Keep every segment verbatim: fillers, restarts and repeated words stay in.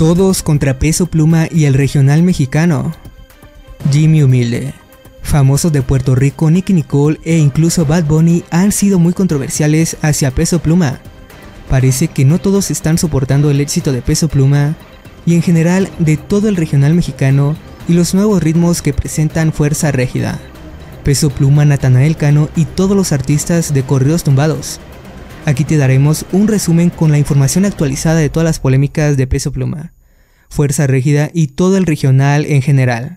Todos contra Peso Pluma y el regional mexicano. Jimmy Humilde, famosos de Puerto Rico, Nicki Nicole e incluso Bad Bunny han sido muy controversiales hacia Peso Pluma. Parece que no todos están soportando el éxito de Peso Pluma y en general de todo el regional mexicano y los nuevos ritmos que presentan Fuerza Régida, Peso Pluma, Natanael Cano y todos los artistas de corridos tumbados. Aquí te daremos un resumen con la información actualizada de todas las polémicas de Peso Pluma, Fuerza Régida y todo el regional en general.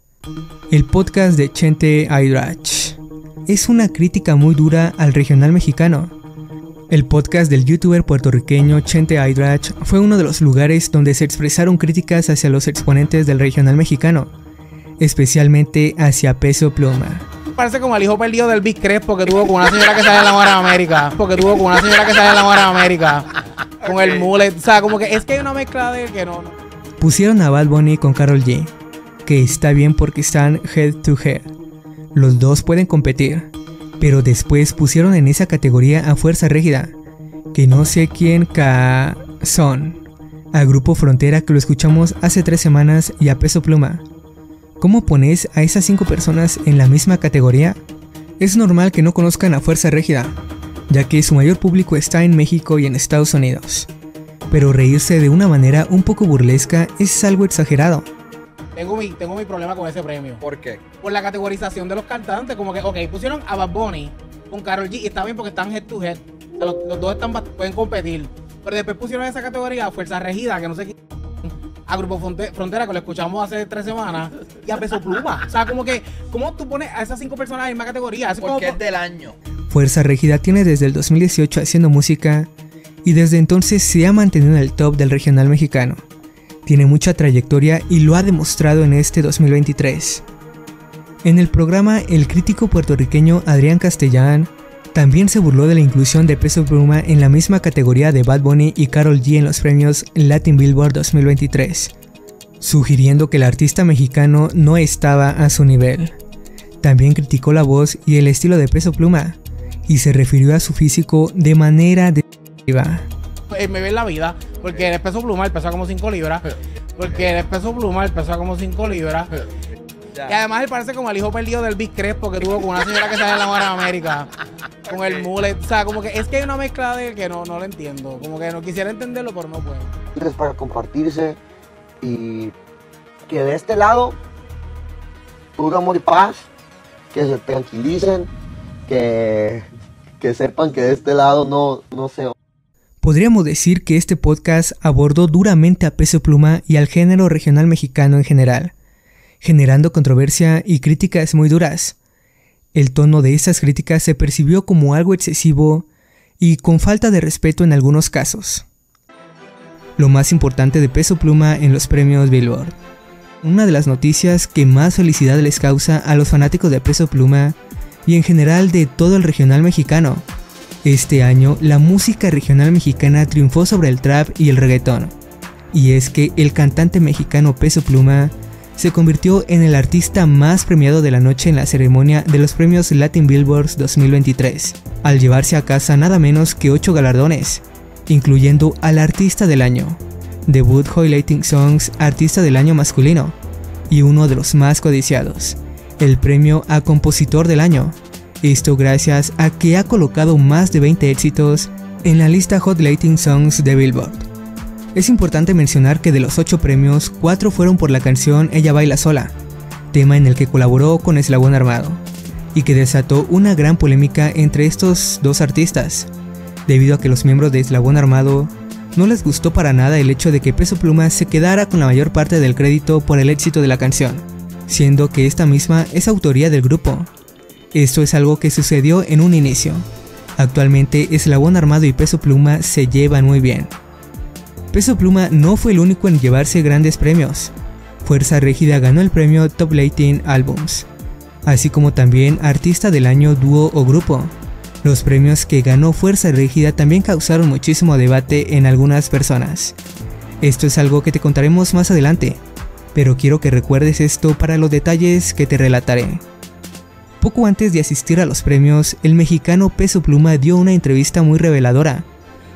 El podcast de Chente Hydrach es una crítica muy dura al regional mexicano. El podcast del youtuber puertorriqueño Chente Hydrach fue uno de los lugares donde se expresaron críticas hacia los exponentes del regional mexicano, especialmente hacia Peso Pluma. Parece como el hijo perdido del Big Crespo que tuvo con una señora que sale en la Mujer de América. Porque tuvo con una señora que sale en la Mujer de América. Con el mullet. O sea, como que es que hay una mezcla de que no, no. Pusieron a Bad Bunny con Karol G, que está bien porque están head to head. Los dos pueden competir. Pero después pusieron en esa categoría a Fuerza Régida, que no sé quién ca son. A Grupo Frontera, que lo escuchamos hace tres semanas, y a Peso Pluma. ¿Cómo pones a esas cinco personas en la misma categoría? Es normal que no conozcan a Fuerza Régida, ya que su mayor público está en México y en Estados Unidos. Pero reírse de una manera un poco burlesca es algo exagerado. Tengo mi, tengo mi problema con ese premio. ¿Por qué? Por la categorización de los cantantes. Como que, ok, pusieron a Bad Bunny con Karol G y está bien porque están head to head. Los, los dos están, pueden competir. Pero después pusieron esa categoría a Fuerza Régida, que no sé qué. A Grupo Frontera, que lo escuchamos hace tres semanas, y a Peso Pluma. O sea, como que, ¿cómo tú pones a esas cinco personas en la misma categoría? Es Porque como, es del año. Fuerza Régida tiene desde el dos mil dieciocho haciendo música y desde entonces se ha mantenido en el top del regional mexicano. Tiene mucha trayectoria y lo ha demostrado en este dos mil veintitrés. En el programa, el crítico puertorriqueño Adrián Castellán también se burló de la inclusión de Peso Pluma en la misma categoría de Bad Bunny y Karol G en los premios Latin Billboard dos mil veintitrés, sugiriendo que el artista mexicano no estaba a su nivel. También criticó la voz y el estilo de Peso Pluma, y se refirió a su físico de manera despectiva. Me ve en la vida, porque el Peso Pluma él pesa como cinco libras, porque el Peso Pluma él pesa como cinco libras. Y además él parece como el hijo perdido del Big Crespo que tuvo con una señora que sale en la Mujer de América. Con el mullet. O sea, como que es que hay una mezcla de que no, no lo entiendo. Como que no quisiera entenderlo, pero no puedo. Es para compartirse y que de este lado, puro amor y paz, que se tranquilicen, que, que sepan que de este lado no, no se... Podríamos decir que este podcast abordó duramente a Peso Pluma y al género regional mexicano en general, generando controversia y críticas muy duras. El tono de esas críticas se percibió como algo excesivo y con falta de respeto en algunos casos. Lo más importante de Peso Pluma en los premios Billboard. Una de las noticias que más felicidad les causa a los fanáticos de Peso Pluma y en general de todo el regional mexicano. Este año la música regional mexicana triunfó sobre el trap y el reggaetón. Y es que el cantante mexicano Peso Pluma se convirtió en el artista más premiado de la noche en la ceremonia de los premios Latin Billboard dos mil veintitrés, al llevarse a casa nada menos que ocho galardones, incluyendo al Artista del Año, Debut Highlighting Songs Artista del Año Masculino, y uno de los más codiciados, el premio a Compositor del Año. Esto gracias a que ha colocado más de veinte éxitos en la lista Hot Latin Songs de Billboard. Es importante mencionar que de los ocho premios, cuatro fueron por la canción Ella Baila Sola, tema en el que colaboró con Eslabón Armado, y que desató una gran polémica entre estos dos artistas, debido a que los miembros de Eslabón Armado no les gustó para nada el hecho de que Peso Pluma se quedara con la mayor parte del crédito por el éxito de la canción, siendo que esta misma es autoría del grupo. Esto es algo que sucedió en un inicio. Actualmente Eslabón Armado y Peso Pluma se llevan muy bien. Peso Pluma no fue el único en llevarse grandes premios. Fuerza Régida ganó el premio Top Latin Albums, así como también Artista del Año Dúo o Grupo. Los premios que ganó Fuerza Régida también causaron muchísimo debate en algunas personas. Esto es algo que te contaremos más adelante, pero quiero que recuerdes esto para los detalles que te relataré. Poco antes de asistir a los premios, el mexicano Peso Pluma dio una entrevista muy reveladora,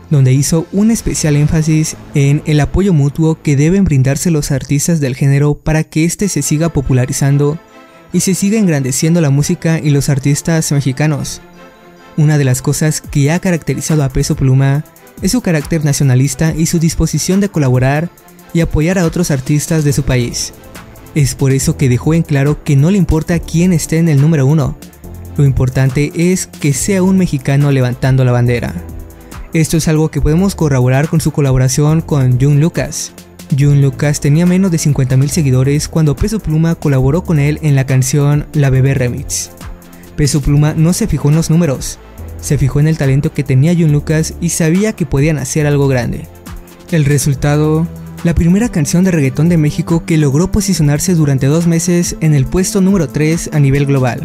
donde hizo un especial énfasis en el apoyo mutuo que deben brindarse los artistas del género para que éste se siga popularizando y se siga engrandeciendo la música y los artistas mexicanos. Una de las cosas que ha caracterizado a Peso Pluma es su carácter nacionalista y su disposición de colaborar y apoyar a otros artistas de su país. Es por eso que dejó en claro que no le importa quién esté en el número uno, lo importante es que sea un mexicano levantando la bandera. Esto es algo que podemos corroborar con su colaboración con Jun Lucas. Jun Lucas tenía menos de cincuenta mil seguidores cuando Peso Pluma colaboró con él en la canción La Bebé Remix. Peso Pluma no se fijó en los números, se fijó en el talento que tenía Jun Lucas y sabía que podían hacer algo grande. El resultado, la primera canción de reggaetón de México que logró posicionarse durante dos meses en el puesto número tres a nivel global.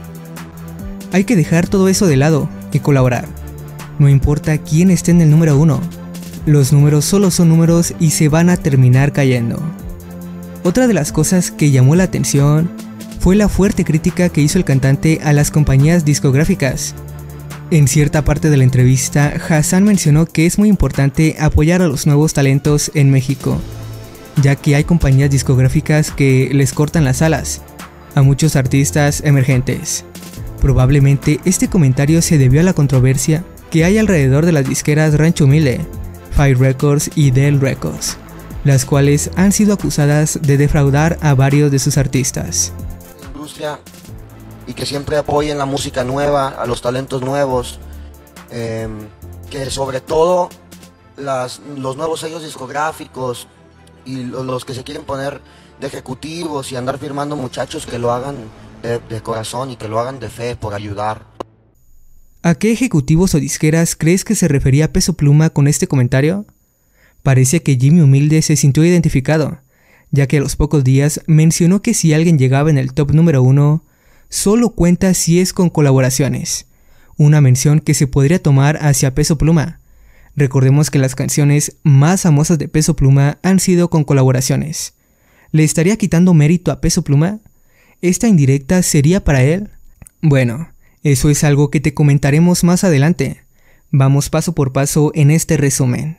Hay que dejar todo eso de lado y colaborar. No importa quién esté en el número uno, los números solo son números y se van a terminar cayendo. Otra de las cosas que llamó la atención fue la fuerte crítica que hizo el cantante a las compañías discográficas. En cierta parte de la entrevista, Hassan mencionó que es muy importante apoyar a los nuevos talentos en México, ya que hay compañías discográficas que les cortan las alas a muchos artistas emergentes. Probablemente este comentario se debió a la controversia que hay alrededor de las disqueras Rancho Humilde, Fire Records y Del Records, las cuales han sido acusadas de defraudar a varios de sus artistas. Industria y que siempre apoyen la música nueva, a los talentos nuevos, eh, que sobre todo las, los nuevos sellos discográficos y los, los que se quieren poner de ejecutivos y andar firmando muchachos que lo hagan de, de corazón y que lo hagan de fe por ayudar. ¿A qué ejecutivos o disqueras crees que se refería Peso Pluma con este comentario? Parece que Jimmy Humilde se sintió identificado, ya que a los pocos días mencionó que si alguien llegaba en el top número uno, solo cuenta si es con colaboraciones, una mención que se podría tomar hacia Peso Pluma. Recordemos que las canciones más famosas de Peso Pluma han sido con colaboraciones. ¿Le estaría quitando mérito a Peso Pluma? ¿Esta indirecta sería para él? Bueno, eso es algo que te comentaremos más adelante. Vamos paso por paso en este resumen.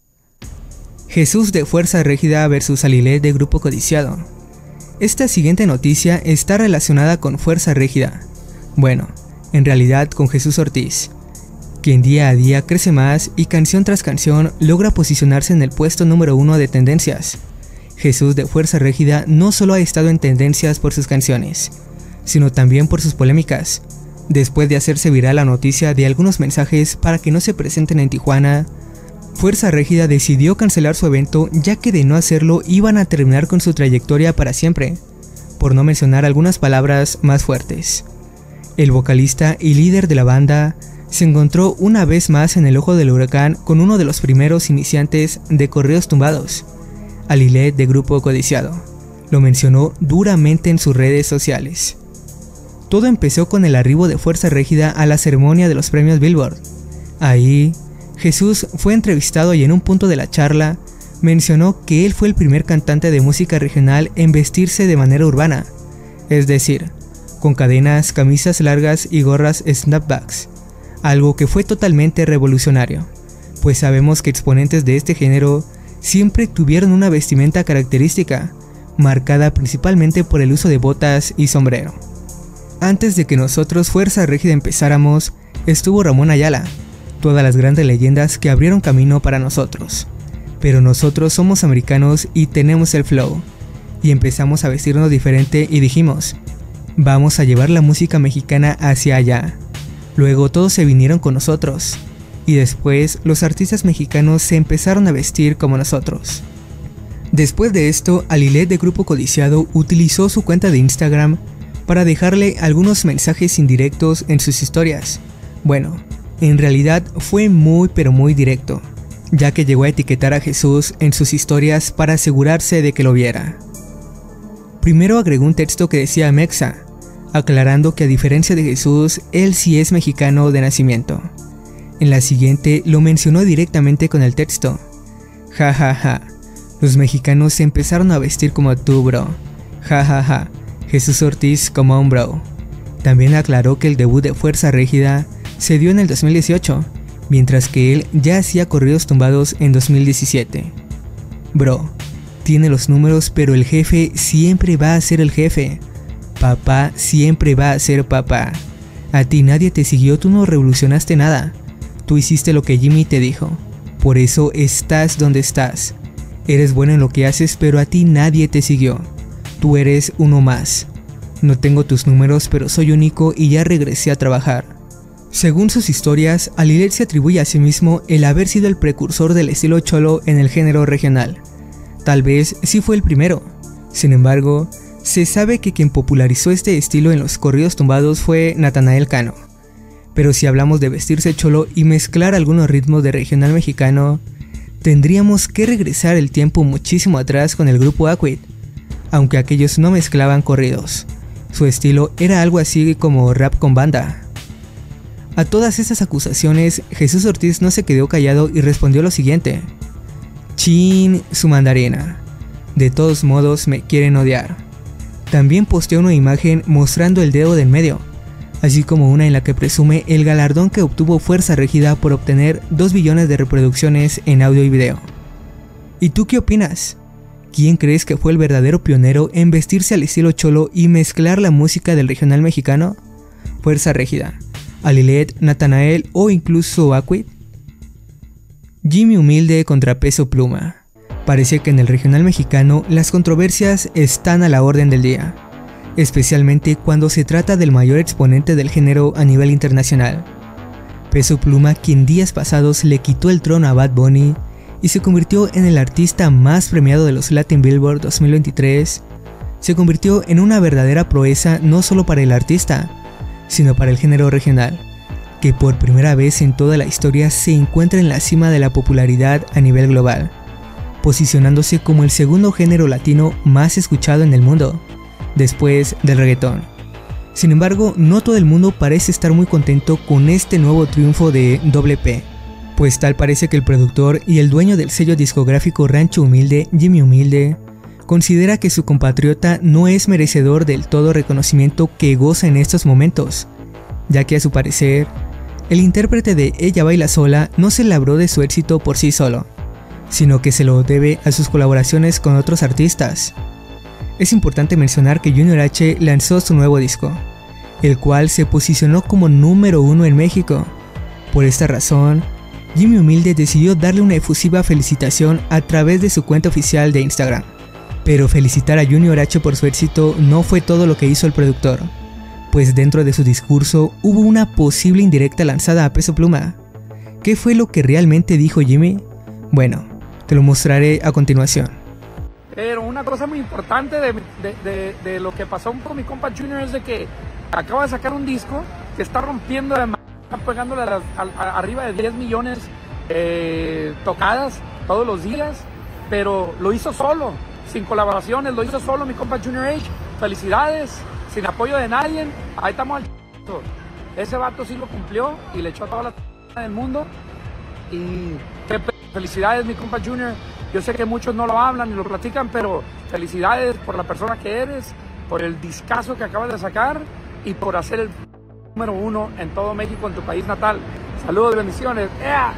Jesús de Fuerza Régida versus Alilet de Grupo Codiciado. Esta siguiente noticia está relacionada con Fuerza Régida. Bueno, en realidad con Jesús Ortiz, quien día a día crece más y canción tras canción logra posicionarse en el puesto número uno de tendencias. Jesús de Fuerza Régida no solo ha estado en tendencias por sus canciones, sino también por sus polémicas. Después de hacerse viral la noticia de algunos mensajes para que no se presenten en Tijuana, Fuerza Régida decidió cancelar su evento, ya que de no hacerlo iban a terminar con su trayectoria para siempre, por no mencionar algunas palabras más fuertes. El vocalista y líder de la banda se encontró una vez más en el ojo del huracán con uno de los primeros iniciantes de Correos Tumbados, Alilet de Grupo Codiciado. Lo mencionó duramente en sus redes sociales. Todo empezó con el arribo de Fuerza Régida a la ceremonia de los premios Billboard. Ahí, Jesús fue entrevistado y en un punto de la charla mencionó que él fue el primer cantante de música regional en vestirse de manera urbana, es decir, con cadenas, camisas largas y gorras snapbacks, algo que fue totalmente revolucionario, pues sabemos que exponentes de este género siempre tuvieron una vestimenta característica, marcada principalmente por el uso de botas y sombrero. Antes de que nosotros Fuerza Régida empezáramos, estuvo Ramón Ayala, todas las grandes leyendas que abrieron camino para nosotros. Pero nosotros somos americanos y tenemos el flow, y empezamos a vestirnos diferente y dijimos, vamos a llevar la música mexicana hacia allá. Luego todos se vinieron con nosotros, y después los artistas mexicanos se empezaron a vestir como nosotros. Después de esto, Alilet de Grupo Codiciado utilizó su cuenta de Instagram para dejarle algunos mensajes indirectos en sus historias. Bueno, en realidad fue muy pero muy directo, ya que llegó a etiquetar a Jesús en sus historias para asegurarse de que lo viera. Primero agregó un texto que decía Mexa, aclarando que a diferencia de Jesús, él sí es mexicano de nacimiento. En la siguiente lo mencionó directamente con el texto, ja ja ja, los mexicanos se empezaron a vestir como tú, bro, ja ja ja. Jesús Ortiz como un bro. También aclaró que el debut de Fuerza Régida se dio en el dos mil dieciocho mientras que él ya hacía corridos tumbados en dos mil diecisiete. Bro, tiene los números, pero el jefe siempre va a ser el jefe. Papá siempre va a ser papá. A ti nadie te siguió, tú no revolucionaste nada. Tú hiciste lo que Jimmy te dijo. Por eso estás donde estás. Eres bueno en lo que haces, pero a ti nadie te siguió. Tú eres uno más. No tengo tus números, pero soy único y ya regresé a trabajar. Según sus historias, a Lilet se atribuye a sí mismo el haber sido el precursor del estilo cholo en el género regional. Tal vez sí fue el primero. Sin embargo, se sabe que quien popularizó este estilo en los corridos tumbados fue Natanael Cano. Pero si hablamos de vestirse cholo y mezclar algunos ritmos de regional mexicano, tendríamos que regresar el tiempo muchísimo atrás con el grupo Aquid, aunque aquellos no mezclaban corridos. Su estilo era algo así como rap con banda. A todas estas acusaciones, Jesús Ortiz no se quedó callado y respondió lo siguiente: chin su mandarina, de todos modos me quieren odiar. También posteó una imagen mostrando el dedo del medio, así como una en la que presume el galardón que obtuvo Fuerza Régida por obtener dos billones de reproducciones en audio y video. ¿Y tú qué opinas? ¿Quién crees que fue el verdadero pionero en vestirse al estilo cholo y mezclar la música del regional mexicano? ¿Fuerza Régida, Alilet, Natanael o incluso Aquid? Jimmy Humilde contra Peso Pluma. Parece que en el regional mexicano las controversias están a la orden del día, especialmente cuando se trata del mayor exponente del género a nivel internacional. Peso Pluma, quien días pasados le quitó el trono a Bad Bunny y se convirtió en el artista más premiado de los Latin Billboard dos mil veintitrés, se convirtió en una verdadera proeza no solo para el artista, sino para el género regional, que por primera vez en toda la historia se encuentra en la cima de la popularidad a nivel global, posicionándose como el segundo género latino más escuchado en el mundo, después del reggaetón. Sin embargo, no todo el mundo parece estar muy contento con este nuevo triunfo de Doble P, pues tal parece que el productor y el dueño del sello discográfico Rancho Humilde, Jimmy Humilde, considera que su compatriota no es merecedor del todo reconocimiento que goza en estos momentos, ya que a su parecer, el intérprete de Ella Baila Sola no se labró de su éxito por sí solo, sino que se lo debe a sus colaboraciones con otros artistas. Es importante mencionar que Junior H lanzó su nuevo disco, el cual se posicionó como número uno en México. Por esta razón, Jimmy Humilde decidió darle una efusiva felicitación a través de su cuenta oficial de Instagram. Pero felicitar a Junior H por su éxito no fue todo lo que hizo el productor, pues dentro de su discurso hubo una posible indirecta lanzada a Peso Pluma. ¿Qué fue lo que realmente dijo Jimmy? Bueno, te lo mostraré a continuación. Pero una cosa muy importante de, de, de, de lo que pasó con mi compa Junior es de que acaba de sacar un disco que está rompiendo de madre, está pegándole a las, a, a, arriba de diez millones eh, tocadas todos los días, pero lo hizo solo, sin colaboraciones, lo hizo solo mi compa Junior H. Felicidades, sin apoyo de nadie, ahí estamos al ch... Ese vato sí lo cumplió y le echó a toda la ch... del mundo. Y qué felicidades mi compa Junior. Yo sé que muchos no lo hablan ni lo platican, pero felicidades por la persona que eres, por el discazo que acabas de sacar y por hacer el número uno en todo México, en tu país natal. Saludos, bendiciones. ¡Ea!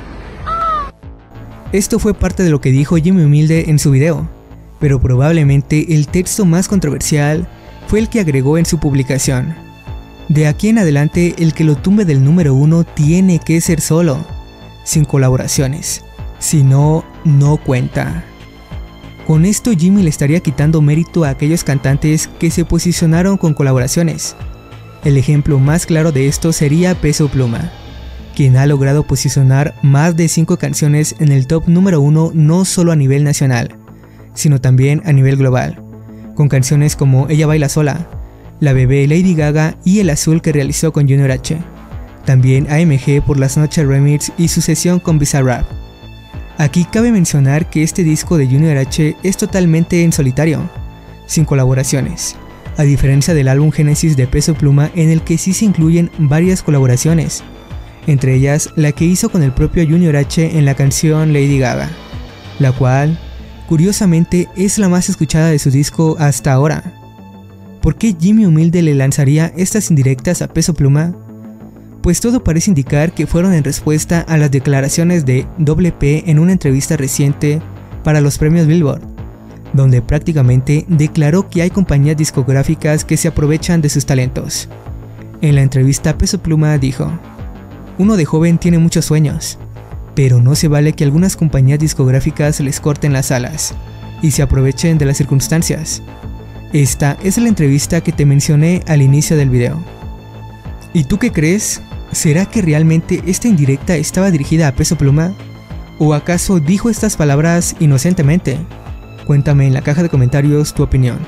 Esto fue parte de lo que dijo Jimmy Humilde en su video, pero probablemente el texto más controversial fue el que agregó en su publicación. De aquí en adelante, el que lo tumbe del número uno tiene que ser solo, sin colaboraciones. Si no, no cuenta. Con esto Jimmy le estaría quitando mérito a aquellos cantantes que se posicionaron con colaboraciones. El ejemplo más claro de esto sería Peso Pluma, quien ha logrado posicionar más de cinco canciones en el top número uno no solo a nivel nacional, sino también a nivel global, con canciones como Ella Baila Sola, La Bebé Lady Gaga y El Azul que realizó con Junior H. También A M G por Las Noches Remix y su sesión con Bizarrap. Aquí cabe mencionar que este disco de Junior H es totalmente en solitario, sin colaboraciones, a diferencia del álbum Génesis de Peso Pluma en el que sí se incluyen varias colaboraciones, entre ellas la que hizo con el propio Junior H en la canción Lady Gaga, la cual, curiosamente, es la más escuchada de su disco hasta ahora. ¿Por qué Jimmy Humilde le lanzaría estas indirectas a Peso Pluma? pues todo parece indicar que fueron en respuesta a las declaraciones de Double P en una entrevista reciente para los premios Billboard, donde prácticamente declaró que hay compañías discográficas que se aprovechan de sus talentos. En la entrevista, Peso Pluma dijo: "Uno de joven tiene muchos sueños, pero no se vale que algunas compañías discográficas les corten las alas y se aprovechen de las circunstancias. Esta es la entrevista que te mencioné al inicio del video". ¿Y tú qué crees? ¿Será que realmente esta indirecta estaba dirigida a Peso Pluma? ¿O acaso dijo estas palabras inocentemente? Cuéntame en la caja de comentarios tu opinión.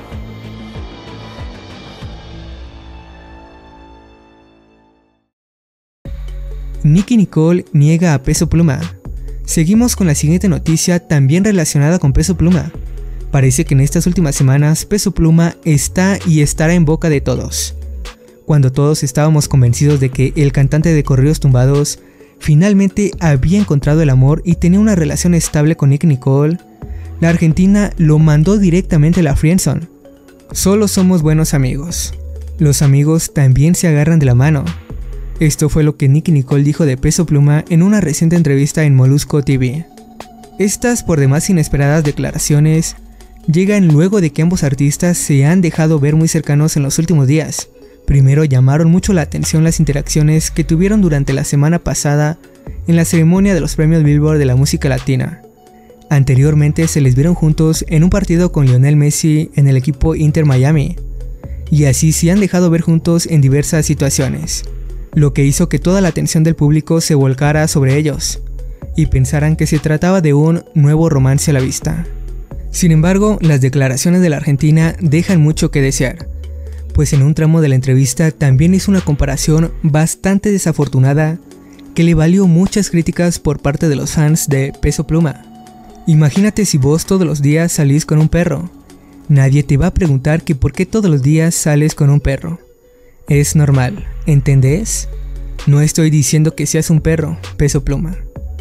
Nicki Nicole niega a Peso Pluma. Seguimos con la siguiente noticia también relacionada con Peso Pluma. Parece que en estas últimas semanas Peso Pluma está y estará en boca de todos. Cuando todos estábamos convencidos de que el cantante de corridos tumbados finalmente había encontrado el amor y tenía una relación estable con Nicki Nicole, la argentina lo mandó directamente a la friendzone. Solo somos buenos amigos. Los amigos también se agarran de la mano. Esto fue lo que Nicki Nicole dijo de Peso Pluma en una reciente entrevista en Molusco T V. Estas por demás inesperadas declaraciones llegan luego de que ambos artistas se han dejado ver muy cercanos en los últimos días. Primero llamaron mucho la atención las interacciones que tuvieron durante la semana pasada en la ceremonia de los premios Billboard de la música latina. Anteriormente se les vieron juntos en un partido con Lionel Messi en el equipo Inter Miami, y así se han dejado ver juntos en diversas situaciones, lo que hizo que toda la atención del público se volcara sobre ellos y pensaran que se trataba de un nuevo romance a la vista. Sin embargo, las declaraciones de la Argentina dejan mucho que desear, pues en un tramo de la entrevista también hizo una comparación bastante desafortunada que le valió muchas críticas por parte de los fans de Peso Pluma. Imagínate si vos todos los días salís con un perro. Nadie te va a preguntar que por qué todos los días sales con un perro. Es normal, ¿entendés? No estoy diciendo que seas un perro, Peso Pluma.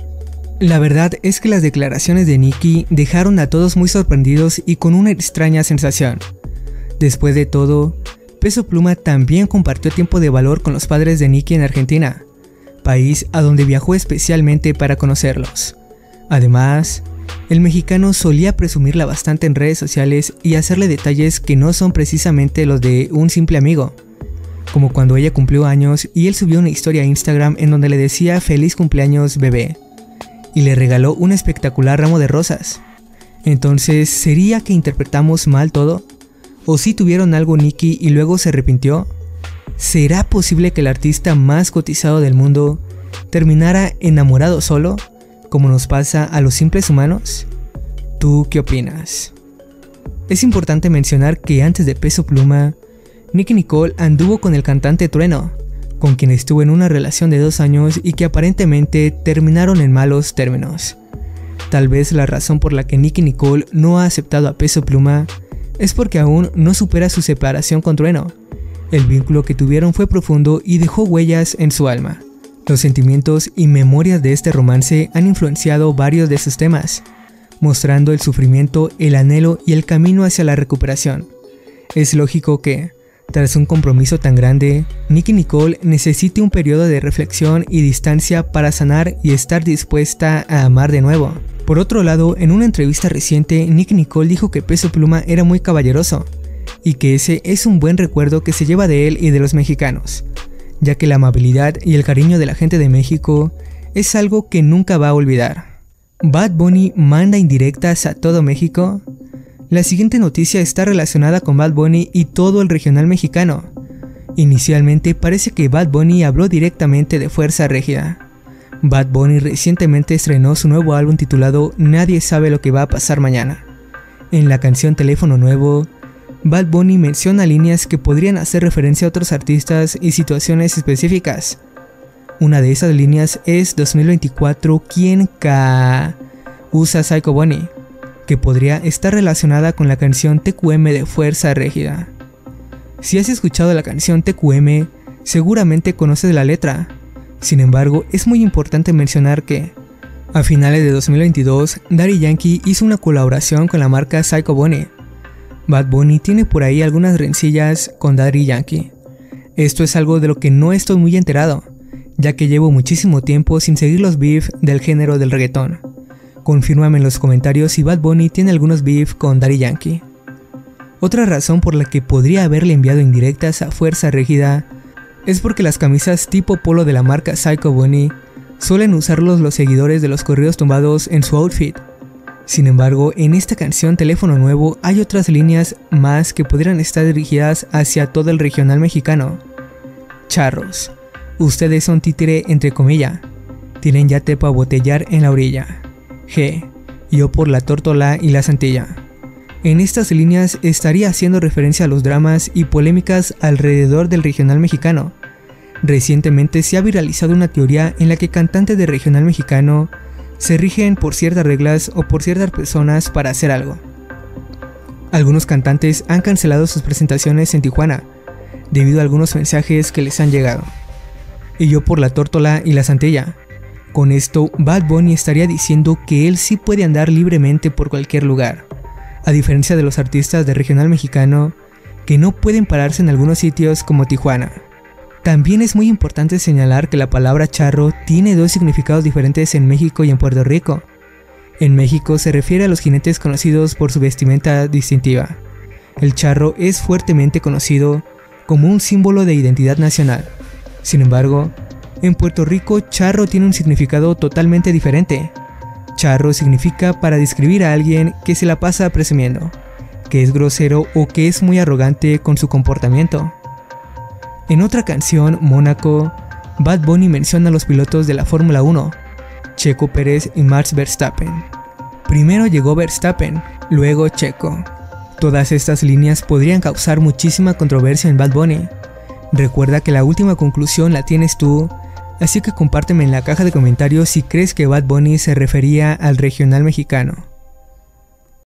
La verdad es que las declaraciones de Nicki dejaron a todos muy sorprendidos y con una extraña sensación. Después de todo, Peso Pluma también compartió tiempo de valor con los padres de Nicki en Argentina, país a donde viajó especialmente para conocerlos. Además, el mexicano solía presumirla bastante en redes sociales y hacerle detalles que no son precisamente los de un simple amigo, como cuando ella cumplió años y él subió una historia a Instagram en donde le decía "Feliz cumpleaños, bebé", y le regaló un espectacular ramo de rosas. Entonces, ¿sería que interpretamos mal todo? ¿O si tuvieron algo Nicki y luego se arrepintió? ¿Será posible que el artista más cotizado del mundo terminara enamorado solo, como nos pasa a los simples humanos? ¿Tú qué opinas? Es importante mencionar que antes de Peso Pluma, Nicki Nicole anduvo con el cantante Trueno, con quien estuvo en una relación de dos años y que aparentemente terminaron en malos términos. Tal vez la razón por la que Nicki Nicole no ha aceptado a Peso Pluma es porque aún no supera su separación con Trueno. El vínculo que tuvieron fue profundo y dejó huellas en su alma. Los sentimientos y memorias de este romance han influenciado varios de sus temas, mostrando el sufrimiento, el anhelo y el camino hacia la recuperación. Es lógico que, tras un compromiso tan grande, Nicki Nicole necesite un periodo de reflexión y distancia para sanar y estar dispuesta a amar de nuevo. Por otro lado, en una entrevista reciente, Nicki Nicole dijo que Peso Pluma era muy caballeroso, y que ese es un buen recuerdo que se lleva de él y de los mexicanos, ya que la amabilidad y el cariño de la gente de México es algo que nunca va a olvidar. ¿Bad Bunny manda indirectas a todo México? La siguiente noticia está relacionada con Bad Bunny y todo el regional mexicano. Inicialmente parece que Bad Bunny habló directamente de Fuerza Régida. Bad Bunny recientemente estrenó su nuevo álbum titulado Nadie sabe lo que va a pasar mañana. En la canción Teléfono Nuevo, Bad Bunny menciona líneas que podrían hacer referencia a otros artistas y situaciones específicas. Una de esas líneas es dos mil veinticuatro, ¿quién ca usa Psycho Bunny?, que podría estar relacionada con la canción T Q M de Fuerza Régida. Si has escuchado la canción T Q M, seguramente conoces la letra. Sin embargo, es muy importante mencionar que, a finales de dos mil veintidós, Daddy Yankee hizo una colaboración con la marca Psycho Bunny. Bad Bunny tiene por ahí algunas rencillas con Daddy Yankee. Esto es algo de lo que no estoy muy enterado, ya que llevo muchísimo tiempo sin seguir los beef del género del reggaetón. Confírmame en los comentarios si Bad Bunny tiene algunos beef con Daddy Yankee. Otra razón por la que podría haberle enviado indirectas a Fuerza Régida es porque las camisas tipo polo de la marca Psycho Bunny suelen usarlos los seguidores de los corridos tumbados en su outfit. Sin embargo, en esta canción Teléfono Nuevo hay otras líneas más que podrían estar dirigidas hacia todo el regional mexicano. Charros, ustedes son títere entre comillas, tienen yate pa' botellar en la orilla. G, yo por la tórtola y la santilla. En estas líneas estaría haciendo referencia a los dramas y polémicas alrededor del regional mexicano. Recientemente se ha viralizado una teoría en la que cantantes de regional mexicano se rigen por ciertas reglas o por ciertas personas para hacer algo. Algunos cantantes han cancelado sus presentaciones en Tijuana debido a algunos mensajes que les han llegado. Y yo por la tórtola y la santilla. Con esto, Bad Bunny estaría diciendo que él sí puede andar libremente por cualquier lugar, a diferencia de los artistas de regional mexicano que no pueden pararse en algunos sitios como Tijuana. También es muy importante señalar que la palabra charro tiene dos significados diferentes en México y en Puerto Rico. En México se refiere a los jinetes conocidos por su vestimenta distintiva. El charro es fuertemente conocido como un símbolo de identidad nacional. Sin embargo, en Puerto Rico charro tiene un significado totalmente diferente. Charro significa para describir a alguien que se la pasa presumiendo, que es grosero o que es muy arrogante con su comportamiento. En otra canción, Mónaco, Bad Bunny menciona a los pilotos de la Fórmula uno, Checo Pérez y Max Verstappen. Primero llegó Verstappen, luego Checo. Todas estas líneas podrían causar muchísima controversia en Bad Bunny. Recuerda que la última conclusión la tienes tú, así que compárteme en la caja de comentarios si crees que Bad Bunny se refería al regional mexicano.